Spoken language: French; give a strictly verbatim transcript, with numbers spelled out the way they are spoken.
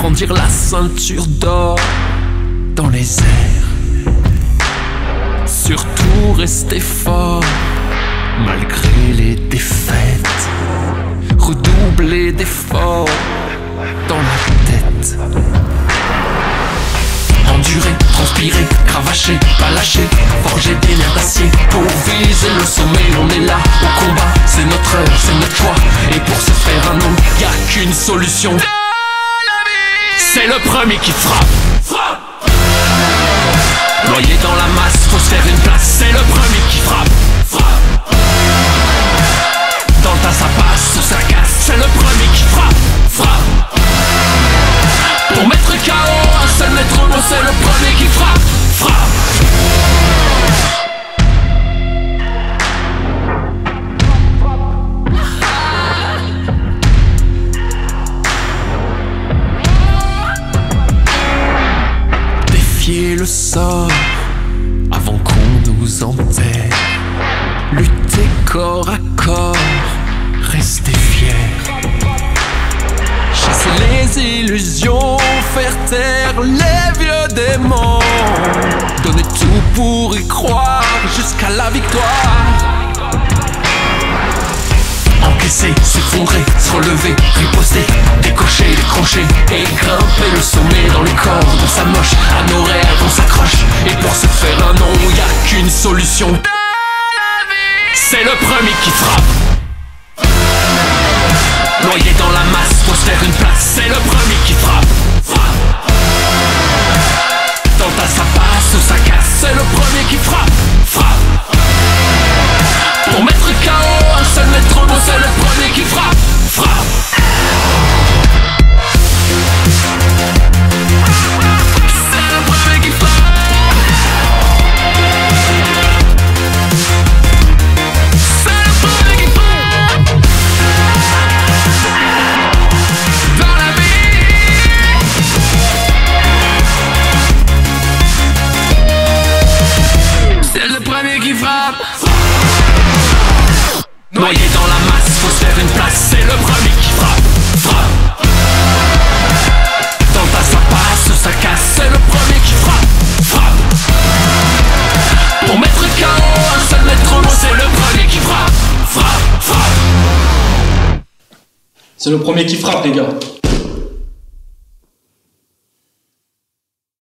brandir la ceinture d'or dans les airs. Surtout rester fort malgré les défaites. Redoubler d'efforts dans la tête. Endurer, transpirer, cravacher, pas lâcher, forger des nerfs d'acier pour viser le sommet. On est là au combat, c'est notre heure, c'est notre choix. Et pour se faire un nom, y'a qu'une solution. C'est le premier qui frappe. Frappe. Noyé dans la masse, faut se faire une place. C'est le premier qui frappe. Frappe. Dans le tas ça passe ou ça casse. C'est le premier qui frappe. Frappe. Pour mettre K O un seul métronome, c'est le premier qui frappe. Frappe. Défier le sort avant qu'on nous enterre. Lutter corps à corps, rester fier. Chasser les illusions, faire taire les vieux démons. Donner tout pour y croire jusqu'à la victoire. Encaisser, s'effondrer, se relever, riposter, décocher, décrocher et grimper le sommet dans le corps de sa moche. À nos rêves on s'accroche et pour se faire un nom, y'a qu'une solution. C'est le premier qui frappe. Noyé dans la masse, faut se faire une place. C'est le premier qui frappe. Frappe. Dans ta ça passe ou ça casse. C'est le premier qui frappe. Frappe. Pour mettre K O un seul métronome, c'est le premier qui frappe. Frappe. C'est le premier qui frappe. Noyé dans la masse, faut se faire une place. C'est le premier qui frappe. Frappe. Dans ta ça passe, ça casse. C'est le premier qui frappe. Frappe. Pour mettre K O un seul métronome, c'est le premier qui frappe. Frappe. Frappe. C'est le premier qui frappe, les gars.